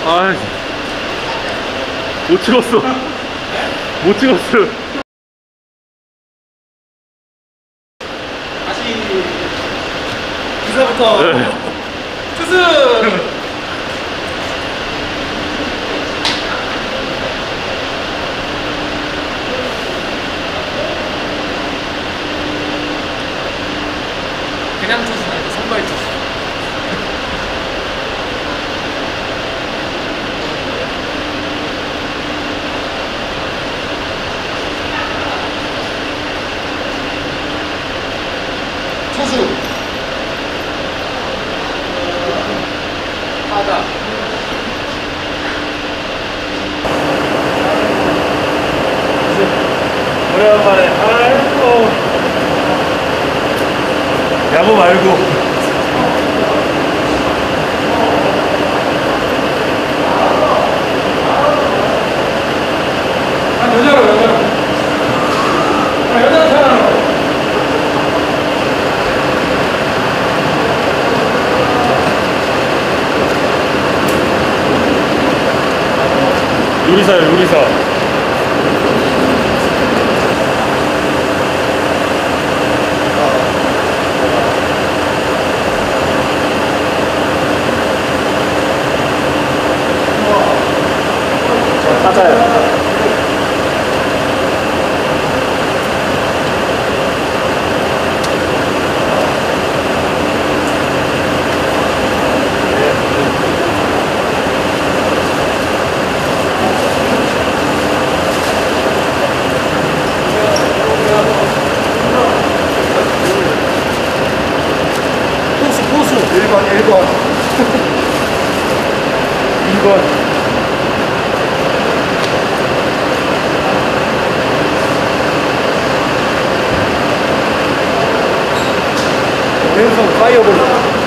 아, 못 찍었어. 못 찍었어. 다시 기사부터. 네. 투수. 그냥 투수는 아니고 선발 투수. 투수. 타자. 오랜만에 아이고 야구 말고 여자로 사람. 요리사요 요리사. 타자요. 포수 1번 2번 오행성 파이어볼.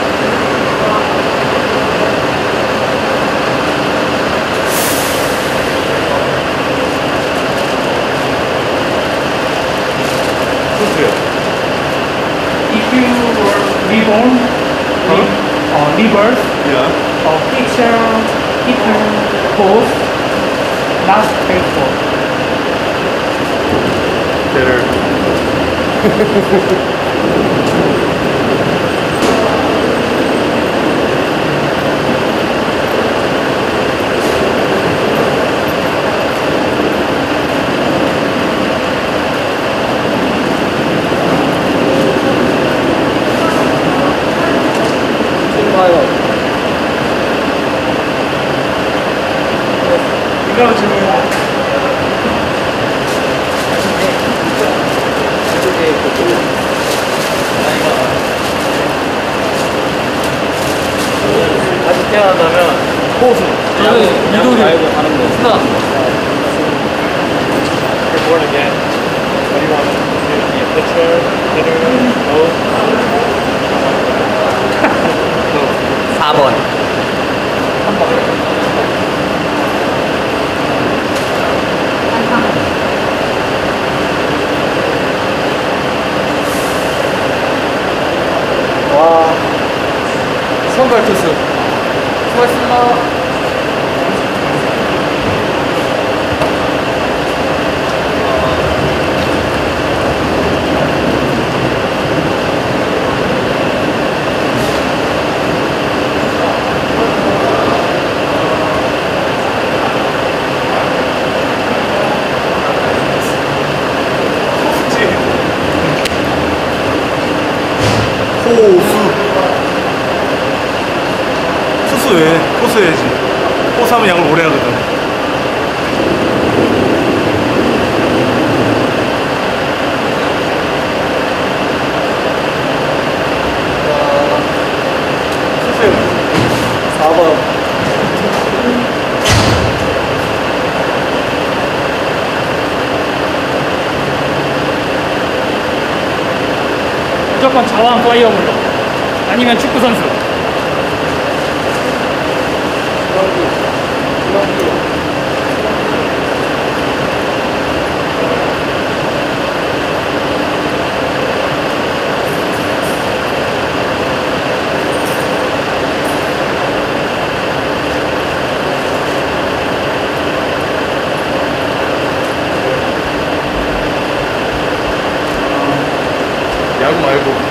소스요. If you were reborn, rebirth, picture, pose, not faithful. Better. 이거 질문. 다시 태어난다면 호수. 이동이 말고 다른 거. 스나. You're born again. What do you want to do? Be a pitcher, hitter, both? 4번. 3번. 와, 선발 투수 수고했습니다. 호수해. 호수해야지. 호수하면 양을 오래 하거든. 수수 4번. 무조건 자왕 파이어볼로. 아니면 축구 선수. 야구 말고